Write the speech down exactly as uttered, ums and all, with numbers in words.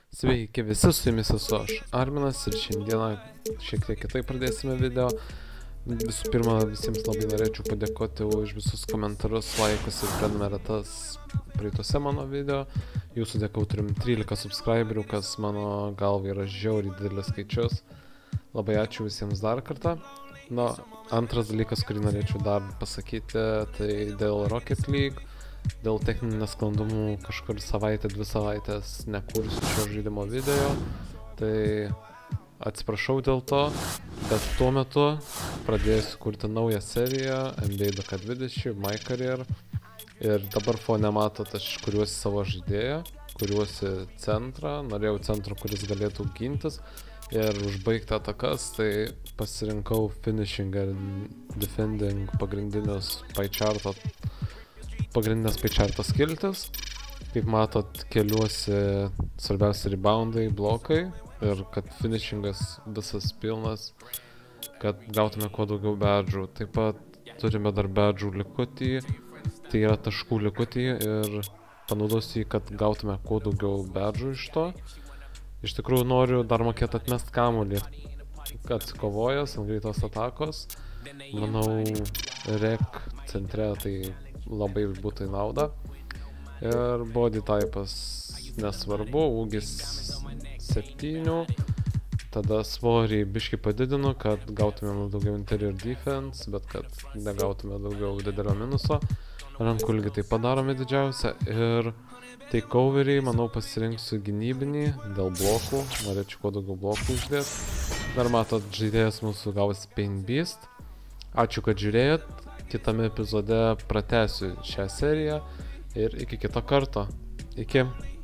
Sveiki visi, su jumis esu aš, Arminas, ir šiandieną šiek tiek kitaip pradėsime video. Visų pirma, visiems labai norėčiau padėkoti už visus komentarus, laikus ir prenumeratas praeitose mano video. Jūsų dėka turim trylika subscriberių, kas mano galva yra žiauriai didelis skaičius. Labai ačiū visiems dar kartą. Na, antras dalykas, kurį norėčiau dar pasakyti, tai dėl Rocket League. Dėl techninių nesklandumų kažkur savaitę, dvi savaitės nekursiu šio žaidimo video, tai atsiprašau dėl to, bet tuo metu pradėsiu kurti naują seriją N B A du K dvidešimt, My Career, ir dabar fone matot, aš kuriuosi savo žaidėją, kuriuosi centrą, norėjau centro, kuris galėtų gintis ir užbaigti atakas, tai pasirinkau finishing ir defending pagrindinius pie charto pagrindinės pie charto skiltis. Kaip matot, keliuosi svarbiausi reboundai, blokai ir kad finishingas visas pilnas, kad gautume kuo daugiau badžų. Taip pat turime dar badžų likutį, tai yra taškų likutį, ir panaudosiu jį, kad gautume kuo daugiau badžų iš to. Iš tikrųjų noriu dar mokėti atmest kamuolį, atsikovojęs ant greitos atakos. Manau, rek centre tai labai būtų į naudą. Ir body typas nesvarbu, ūgis septynių. Tada svorį biškį padidinu, kad gautumėm daugiau interior defense, bet kad negautume daugiau didelio minuso. Rankų ilgį taip padarome didžiausią. Ir takeoverį, manau, pasirinksiu gynybinį dėl blokų. Norėčiau kuo daugiau blokų uždėti. Dar matot, žaidėjas mūsų gavosi Paint Beast. Ačiū, kad žiūrėjot. Kitame epizode pratęsiu šią seriją ir iki kito karto. Iki.